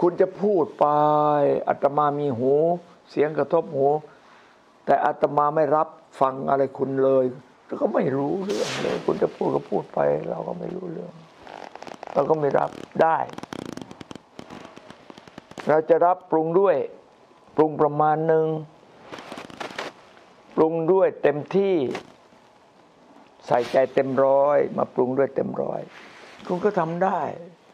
คุณจะพูดไปอาตมามีหูเสียงกระทบหูแต่อาตมาไม่รับฟังอะไรคุณเลยแล้วก็ไม่รู้เรื่องเลยคุณจะพูดก็พูดไปเราก็ไม่รู้เรื่องเราก็ไม่รับได้เราจะรับปรุงด้วยปรุงประมาณหนึ่งปรุงด้วยเต็มที่ใส่ใจเต็มร้อยมาปรุงด้วยเต็มร้อยคุณก็ทำได้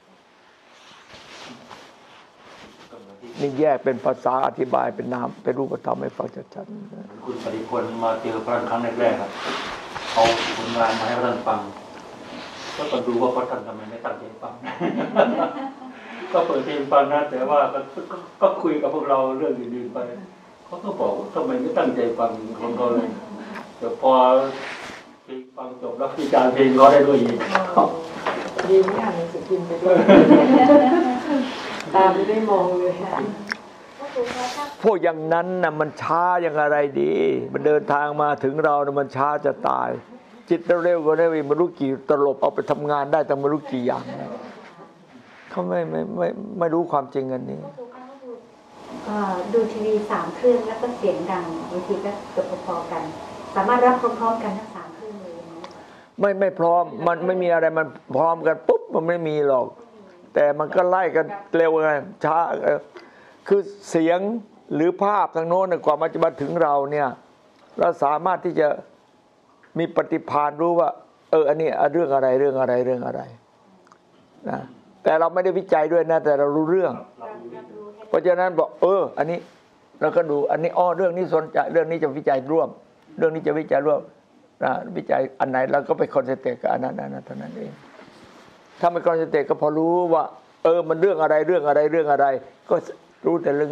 นี่แยกเป็นภาษาอธิบายเป็นนามเป็นรูปธรรมให้ฟังชัดๆคุณปฏิพลมาเจอพระครั้งแรกๆครับเอาผลงานมาให้พระท่านฟังก็ดูว่าพระท่านทำไมไม่ตั้งใจฟังก็เปิดเพลงฟังนะแต่ว่าก็คุยกับพวกเราเรื่องอื่นๆไปเขาก็บอกทำไมไม่ตั้งใจฟังของเขาเลยแต่พอเพลงฟังจบแล้ววิจารณ์เพลงเขาได้ด้วยอีกดีไม่อ่านหนังสือพิมพ์ไปด้วยตาไม่ได้มองเลยพวกอย่างนั้นน่ะมันช้าอย่างอะไรดีมันเดินทางมาถึงเรานะมันช้าจะตายจิตเร็วกว่านี้ไม่รู้กี่ตลบเอาไปทำงานได้แต่ไม่รู้กี่อย่างเขาไม่รู้ความจริงอันนี้ดูทีวี3 เครื่องแล้วก็เสียงดังบางทีก็เกือบพอๆกันสามารถรับพร้อมๆกันทั้ง3 เครื่องเลยไม่พร้อมมันไม่มีอะไรมันพร้อมกันปุ๊บมันไม่มีหรอกแต่มันก็ไล่กันเร็วไงช้าคือเสียงหรือภาพทางโน้นกว่ามันจะมาถึงเราเนี่ยเราสามารถที่จะมีปฏิภาณรู้ว่าอันนี้เรื่องอะไรนะแต่เราไม่ได้วิจัยด้วยนะแต่เรารู้เรื่องเพราะฉะนั้นบอกอันนี้เราก็ดูอันนี้เรื่องนี้สนใจเรื่องนี้จะวิจัยร่วมเรื่องนี้จะวิจัยร่วมนะวิจัยอันไหนเราก็ไปคอนเซนเทรตกับอันนั้นเท่านั้นเองถ้าไม่คอนเซนเทรตก็พอรู้ว่ามันเรื่องอะไรก็รู้แต่เรื่อง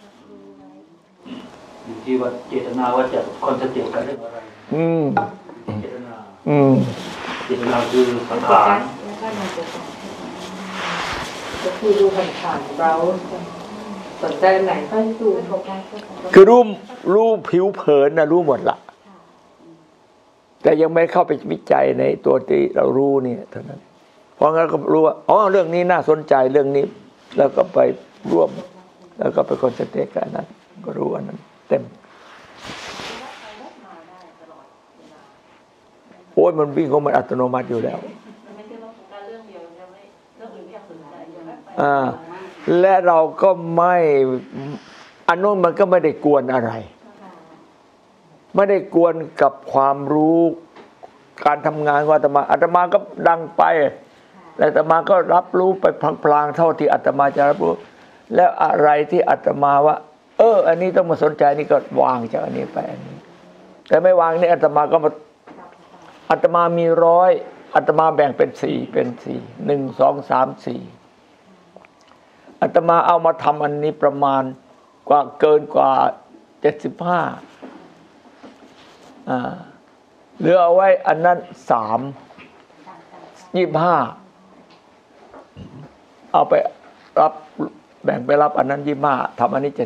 อยู่ที่ว่าเจตนาว่าจะคอนเซนเทรตกับเรื่องอะไรเจตนาคือสังขารก็คือดูผ่านเราสนใจไหนก็ดูคือรู้ผิวเผินนะรู้หมดละแต่ยังไม่เข้าไปวิจัยในตัวที่เรารู้เนี่ยเท่านั้นเพราะงั้นก็รู้ว่าเรื่องนี้น่าสนใจเรื่องนี้แล้วก็ไปร่วมแล้วก็ไปคอนเซนเทรตกันนั้นก็รู้อันนั้นเต็มมันวิ่งของมันอัตโนมัติอยู่แล้วและเราก็ไม่อันนู้นมันก็ไม่ได้กวนอะไรไม่ได้กวนกับความรู้การทำงานของอาตมาก็ดังไปแต่อาตมาก็รับรู้ไปพลางๆเท่าที่อาตมาจะรับรู้แล้วอะไรที่อาตมาว่าอันนี้ต้องมาสนใจนี่ก็วางจากอันนี้ไปอันนี้แต่ไม่วางนี่อาตมาก็มาอาตมามี100อาตมาแบ่งเป็น4 1 2 3 4อาตมาเอามาทำอันนี้ประมาณเกินกว่า75เหลือเอาไว้อันนั้น25เอาไปรับแบ่งไปรับอันนั้น25ทำอันนี้75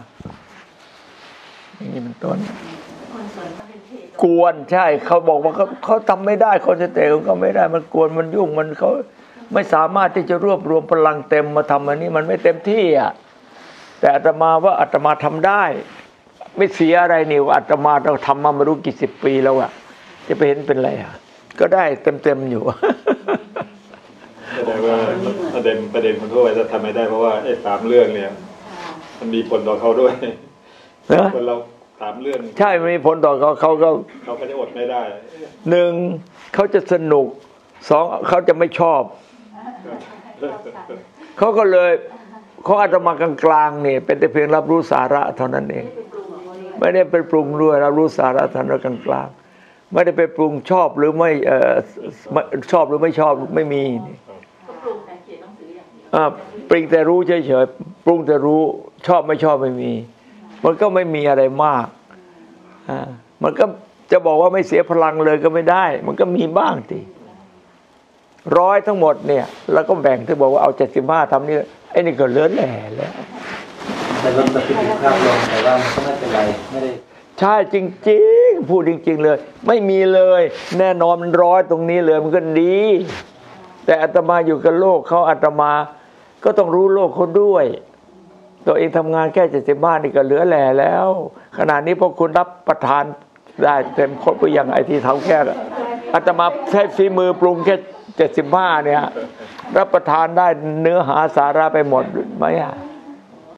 อย่างนี้เป็นต้นกวนใช่เขาบอกว่าเขาทำไม่ได้คอนเซนเทรตเขาไม่ได้มันกวนมันยุ่งมันเขาไม่สามารถที่จะรวบรวมพลังเต็มมาทำอันนี้มันไม่เต็มที่แต่อาตมาว่าอาตมาทำได้ไม่เสียอะไรนี่ว่าอาตมาเราทำมาไม่รู้กี่10 ปีแล้วจะไปเห็นเป็นไรก็ได้เต็มอยู่แสดงว่าประเด็นคนทั่วไปจะทำไม่ได้เพราะว่าไอ้3 เรื่องเนี่ยมันมีผลต่อเขาด้วยคนเรา3 เรื่องใช่มีผลต่อเขาก็จะอดไม่ได้ 1เขาจะสนุก2เขาจะไม่ชอบเขาก็เลยเขาอาตมากลางๆนี่เป็นแต่เพียงรับรู้สาระเท่านั้นเองไม่ได้ไปปรุงด้วยรับรู้สาระเท่านั้นกลางๆไม่ได้ไปปรุงชอบหรือไม่ชอบหรือไม่ชอบไม่มีนี่ปรุงแต่รู้เฉยๆปรุงแต่รู้ชอบไม่ชอบไม่มีมันก็ไม่มีอะไรมากมันก็จะบอกว่าไม่เสียพลังเลยก็ไม่ได้มันก็มีบ้างที100ทั้งหมดเนี่ยแล้วก็แบ่งที่บอกว่าเอา75ทำนี่ไอ้นี่ก็เหลือแหล่แล้วแต่ลดประสิทธิภาพลงแต่ว่ามันก็ไม่เป็นไรไม่ได้ใช่จริงๆพูดจริงๆเลยไม่มีเลยแน่นอนมัน100ตรงนี้เลยมันก็ดีแต่อาตมาอยู่กับโลกเขาอาตมาก็ต้องรู้โลกเขาด้วย ตัวเองทำงานแค่75นี่ก็เหลือแหล่แล้วขณะนี้พวกคุณรับประทานได้เต็มครบไปอย่างไอที่ทำแค่อาตมาใช้ฝีมือปรุงแค่75เนี่ยรับประทานได้เนื้อหาสาระไปหมดไหมอ่ะ